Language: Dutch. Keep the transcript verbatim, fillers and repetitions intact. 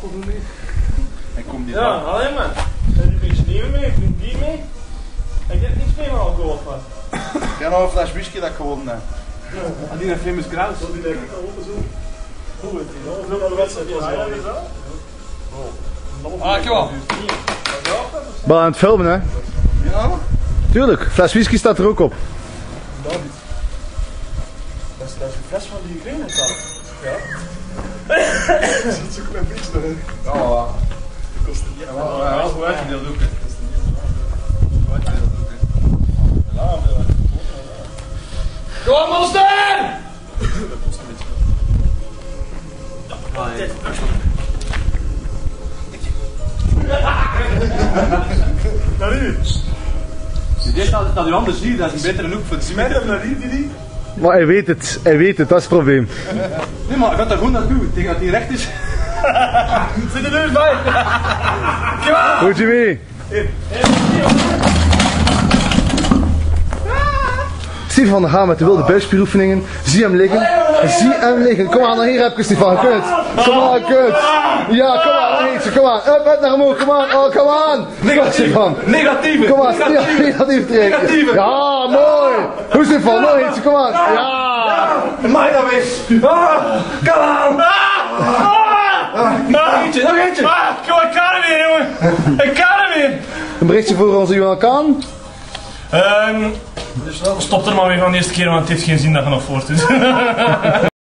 appel doen mee. En kom die Ja, alleen maar. Heb je geen sneeuw mee, heb je een bier mee? Ik heb niks meer alcohol van. Ik heb nog een fles whisky dat ik gewonnen heb. En die een famous grouse. Zal die denk ik al open zo? Hoe het die nog? Hoeveel wedstrijd was dat? Ah, ik wel. Ben aan het filmen, hè? Ja? Tuurlijk, fles whisky staat er ook op. Dat niet. Dat is, dat is een fles van die Green is dat. Ja. Dat zit zo'n klein beetje erin. Ja, ja. Dat kost niet. Ja, wel goed uitgedeeld ook. Goed uitgedeeld ook. Ja, maar kom monster! Dat kost een beetje. Ja, dit. Naar u. Dit staat dat u anders ziet, dat is een betere look voor het cement. Met hem naar hier, die die. Maar hij weet het, hij weet het, dat is het probleem. Nee, maar gaat daar goed naartoe, tegen dat hij recht is. Zit er nu bij? Goed je mee? Stefan gaat met de wilde buikspieroefeningen. Zie hem liggen. Zie hem liggen. Kom aan, naar hier heb je Stefan. Kut. Kom aan, kut. Ja, kom aan, Heetje. Kom aan. Up, up naar omhoog. Kom aan. Oh, kom aan. Kom Stefan. Negatieve. Kom aan, Stefan. Negatief trekken. Ja, mooi. Hoe Stefan? Nog Heetje. Kom aan. Ja. Mij dan weer. Kom aan. Nog eentje, nog eentje. Ik kan hem weer, jongen. Ik kan hem weer. Een berichtje voor onze Johan Kaan. Um, stop er maar weer van de eerste keer, want het heeft geen zin dat je nog voort doet.